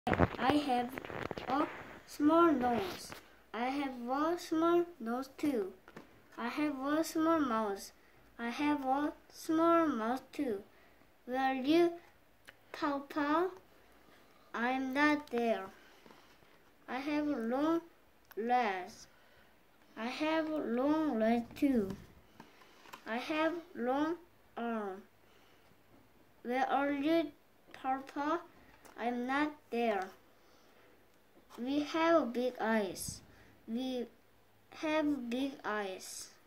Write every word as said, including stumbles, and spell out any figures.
I have a small nose. I have a small nose too. I have a small mouth. I have a small mouth too. Where are you, Papa? I'm not there. I have long legs. I have long legs too. I have long arms. Where are you, Papa? I'm not there. We have big eyes. We have big eyes.